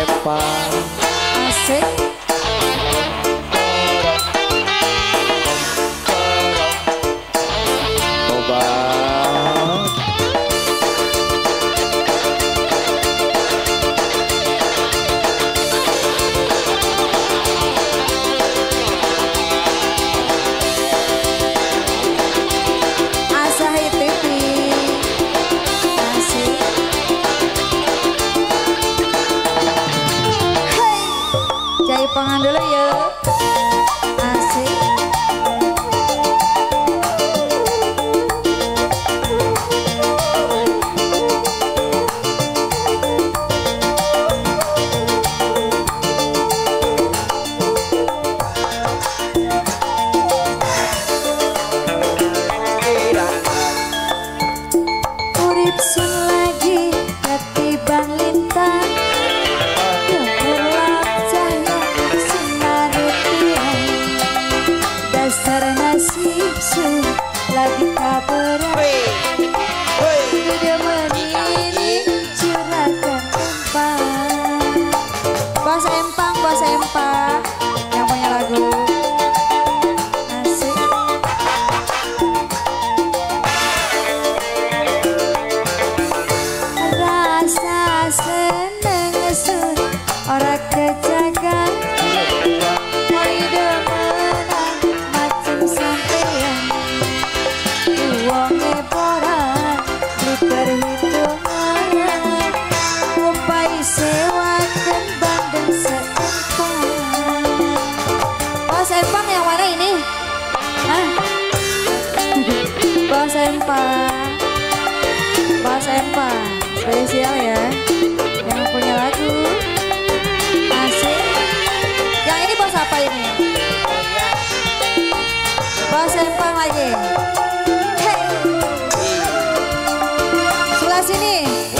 Epang asik. Pangan dulu ya. Asik. Urip sun lagi ketiban lintang. Dasar nasib sun lagi kabaran udah menini curahkan empang. Bahasa empang yang punya lagu asik. Rasa seneng sun ora kejagan Empang yang mana ini? Hah? Bahasa empang spesial ya. Yang punya lagu asik. Yang ini bahasa apa ini? Bahasa empang lagi. Hey. Sebelah sini.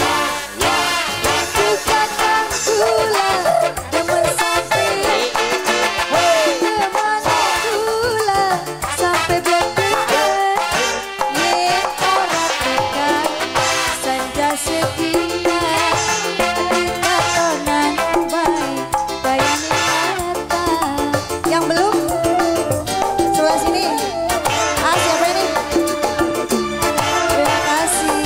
Yang belum sebelah sini. Siapa ini? Terima kasih.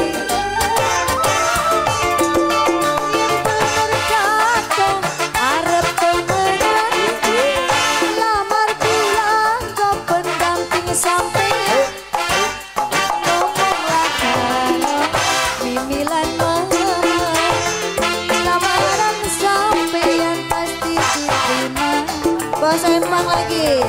Arep temenan lamar pulang ke pendamping sampai ngomong lakano mimilan mama lamaran sampeyan pasti diterima. Bahasa empang lagi.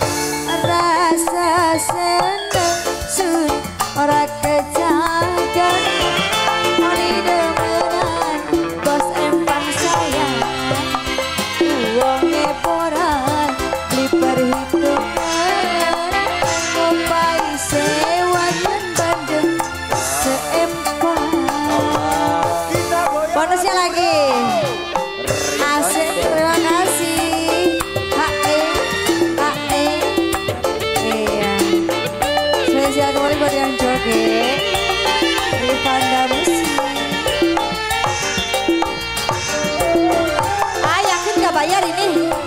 Rasa seneng sun ora kejagan oli demenan bos empang sayang uangnya poran beli perhitungan ngopai sewa dan bandeng seempang. Bonusnya lagi asik. Terima kasih. Spesial kembali buat yang joget Rifanda Musik. Yakin gak bayar ini?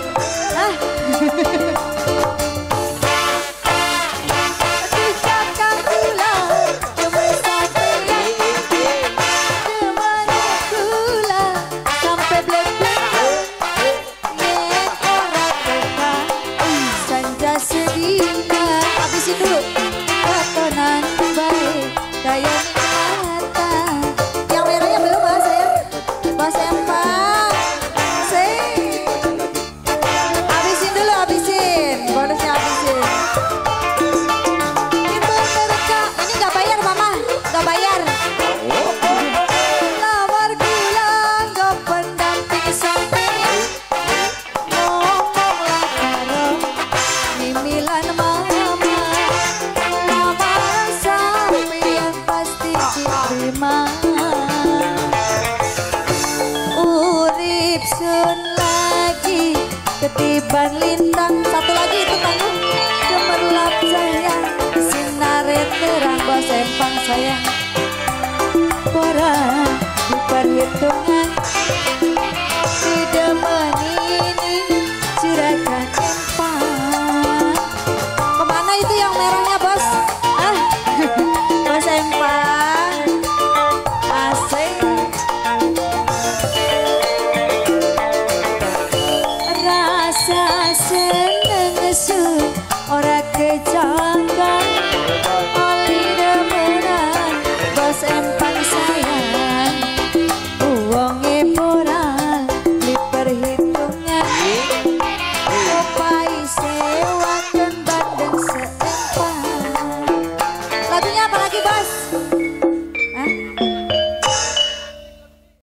Habisin dulu. Tatonan baik daya mata. Yang merahnya belum bahasa ya? Bahasa empang. Habisin dulu, habisin. Bonusnya habisin. Ini gak bayar mama, gak bayar. Lamar pulang ke pendamping sampai ngomong lakano mimilan mama. Urip sun lagi ketiban lintang. Satu lagi itu tanggung gemerlap sayang sinare terang bahasa empang sayang pora di perhitungan seneng